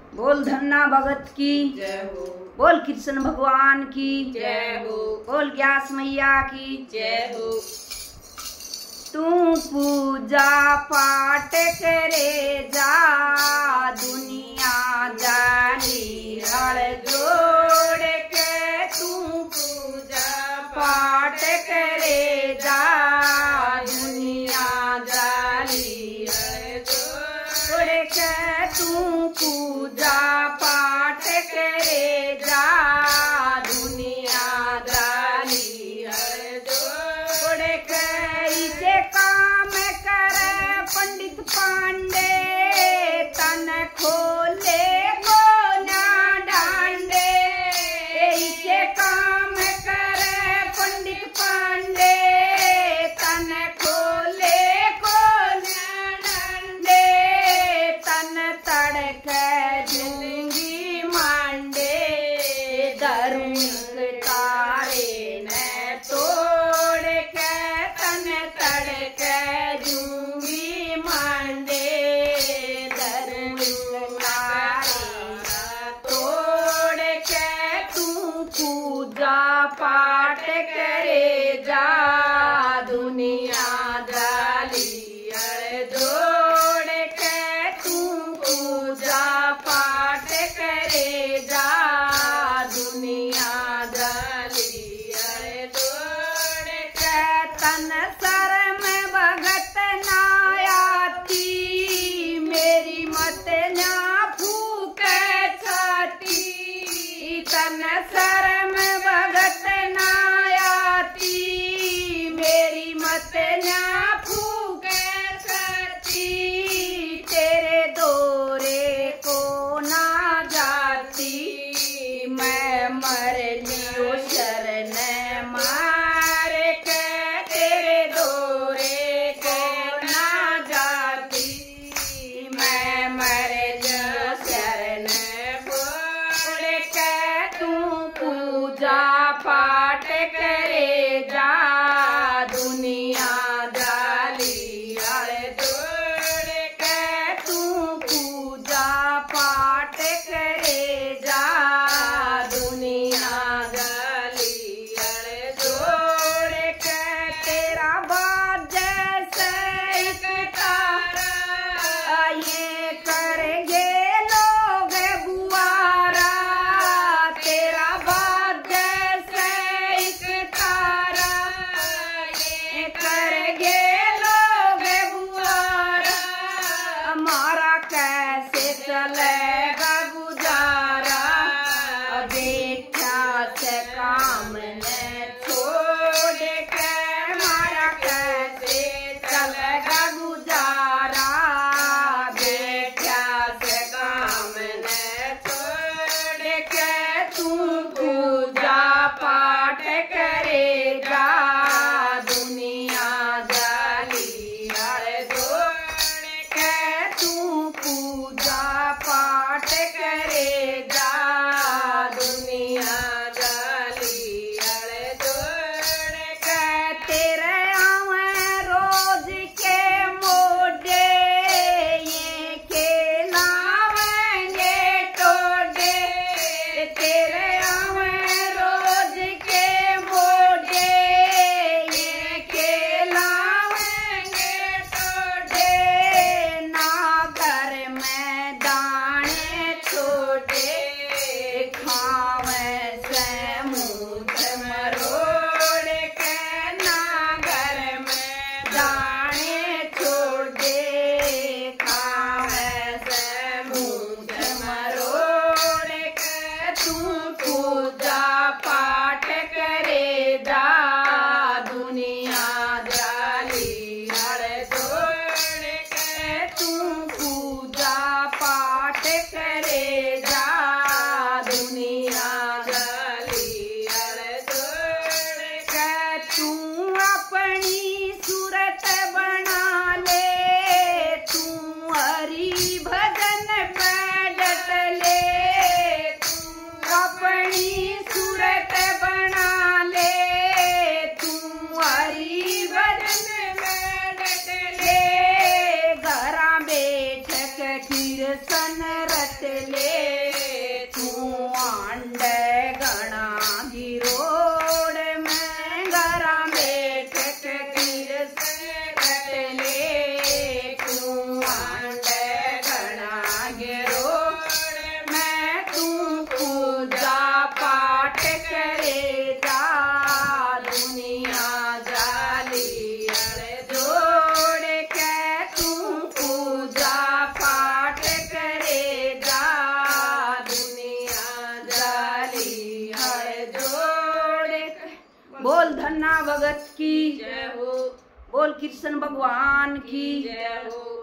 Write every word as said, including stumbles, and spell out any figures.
बोल धन्ना भगत की जय हो। बोल कृष्ण भगवान की जय हो। बोल ग्यास मैया की जय हो। तू पूजा पाठ करे जा दुनिया जानी हल जोड़ के तू पूजा पाठ करे जा दुनिया जानी हल जोड़ के तू पूजा पाठ करे जा दुनिया जानी हल जोड़ के इसे काम करे पंडित पांडे तन खोले गोना डांडे इसे काम करे पंडित पांडे तन खोले गोना डांडे तन तड़क दूंगी मांडे धर्म तारे न तोड़ के तन तड़क दूंगी मांडे धर्म तारे तोड़ के तू पूजा पाठ करे जा दुनिया जाली हल जोड़ के तू पूजा पाठ करे जा दुनिया जाली हल जोड़ के तन सर में भगत नायाती मेरी मत ना फूक छाती तन सर में भगत नायाती मेरी मत ना फूक छाती तेरे दौरे को ना जाती मैं मर लियो शरण मार के तेरे दौरे को ना जाती मैं मर लियो शरण बोल के तू पूजा पाठ करे जा दुनिया जाली हल जोड़ के तू पूजा पाठ करे जा दुनिया जाली हल जोड़ के तेरा बात जैसे एक तारा ये करेंगे लोग बुआरा तेरा बात जैसे एक तारा ये करेंगे लोग बुआरा हमारा कैसे चलेगा गुजारा बेटा से काम ने छोड़ के हमारा कैसे चलेगा गुजारा बेटा से काम ने छोड़ के तू पूजा पाठ करे जा दुनिया जाली हल जोड़ के तू पूजा पाठ करे जा दुनिया जाली हल जोड़ के तेरे आवे रोज के मोडे ये खेलावेंगे टोडे तेरे आवे रोज के मोडे ये खेलावेंगे टोडे ना घर में दाने छोड़े खावे से मुँह मरोड़ के ना घर में दाने छोड़ दे खावे से मुँह मरोड़ के तू पूजा पाठ करे जा दुनिया जाली हल जोड़ के तू पूजा पाठ करे जा दुनिया जाली हल जोड़ के तू अपनी सूरत बना ले तू हरि भजन पे डट ले तू अपनी सूरत बना ले तू हरि भजन पे डट ले घरा बैठ के कीर्तन रट ले बोल धन्ना भगत की जय हो, बोल कृष्ण भगवान की जय हो।